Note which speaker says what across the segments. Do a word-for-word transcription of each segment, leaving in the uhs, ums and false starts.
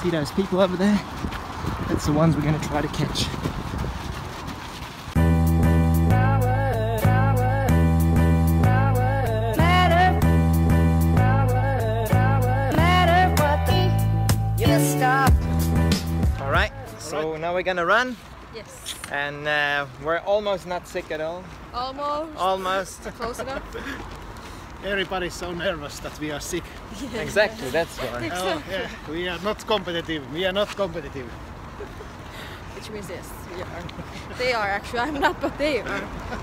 Speaker 1: See those people over there? That's the ones we're going to try to catch. Alright, so now we're gonna run.
Speaker 2: Yes.
Speaker 1: And uh, we're almost not sick at all.
Speaker 2: Almost.
Speaker 1: Almost.
Speaker 2: Close enough.
Speaker 3: Everybody's so nervous that we are sick.
Speaker 2: Yeah.
Speaker 1: Exactly, that's why.
Speaker 3: Oh, yeah. We are not competitive. We are not competitive.
Speaker 2: Which means yes, we are. They are actually. I'm not, but they are.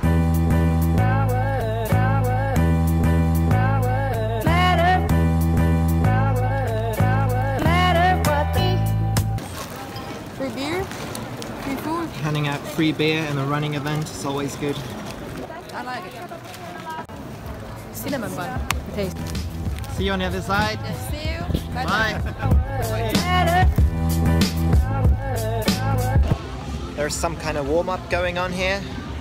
Speaker 2: Free beer, free food.
Speaker 1: Handing out free beer in a running event is always good.
Speaker 2: I like it. Cinnamon bun. Taste.
Speaker 1: See you on the other side.
Speaker 2: Yes, see you. Bye.
Speaker 1: Bye. There's some kind of warm-up going on here.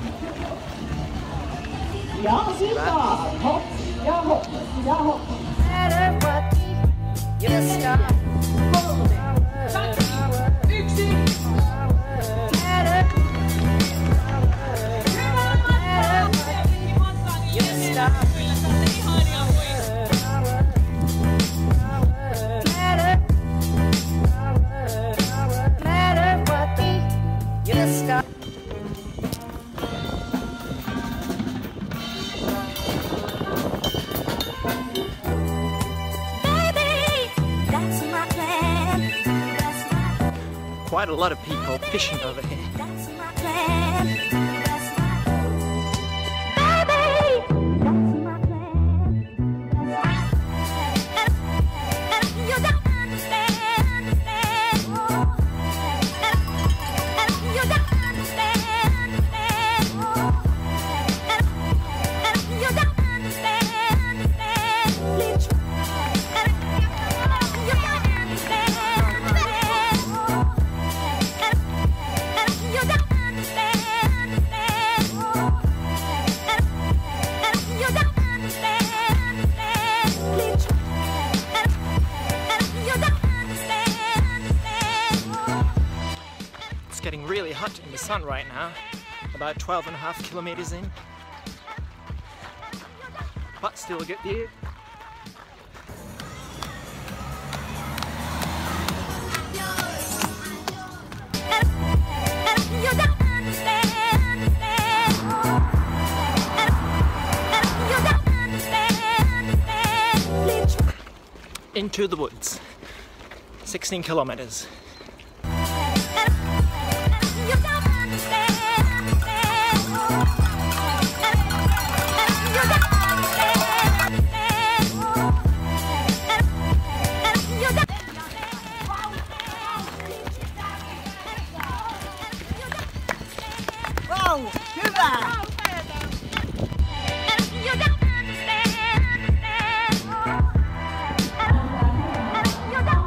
Speaker 1: Quite a lot of people fishing over here.
Speaker 4: That's my plan. That's my baby. That's my plan. And, and you don't understand, understand. And, and you don't understand, understand. And, and you don't understand, understand. Please try. And, and you don't understand, understand. You don't understand, understand. And, and you don't understand, understand. Please try. And, and you don't understand, understand.
Speaker 1: It's getting really hot in the sun right now. About twelve and a half kilometers in. But still a good view.
Speaker 4: You don't understand, understand. And, and you don't understand, understand. Please try.
Speaker 1: Into the woods. sixteen kilometers.
Speaker 4: And, and you don't understand, understand. And, and you don't understand, understand. And, and you don't.
Speaker 5: Wow, hyvä!
Speaker 4: And you don't understand, understand. And, and you don't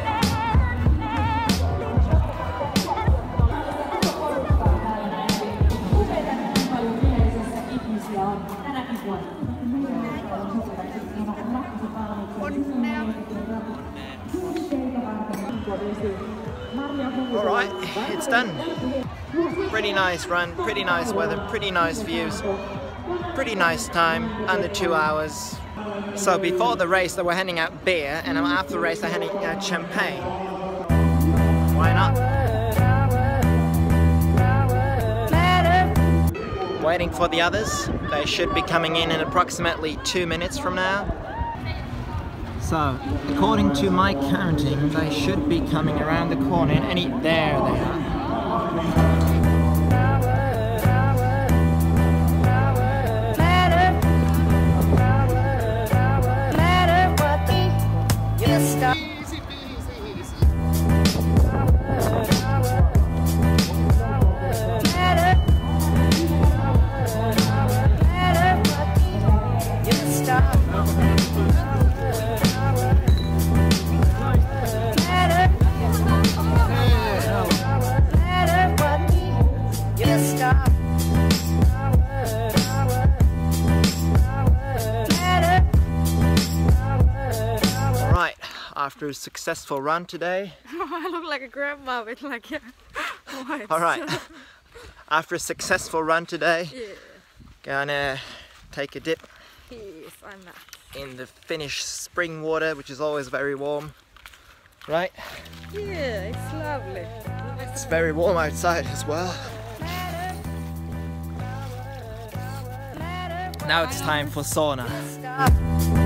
Speaker 1: Alright, it's done. Pretty nice run, pretty nice weather, pretty nice views, pretty nice time, under two hours. So before the race they were handing out beer, and after the race they're handing out champagne. Why not? Waiting for the others. They should be coming in in approximately two minutes from now. So, according to my counting, they should be coming around the corner and any there they are.
Speaker 4: matter what
Speaker 1: after a successful run today.
Speaker 2: I look like a grandma with like a white.
Speaker 1: All right. After a successful run today,
Speaker 2: Yeah.
Speaker 1: gonna take a dip
Speaker 2: Yes, I'm not.
Speaker 1: in the Finnish spring water, which is always very warm. Right?
Speaker 2: Yeah, it's lovely.
Speaker 1: It's very warm outside as well. Now it's time for sauna.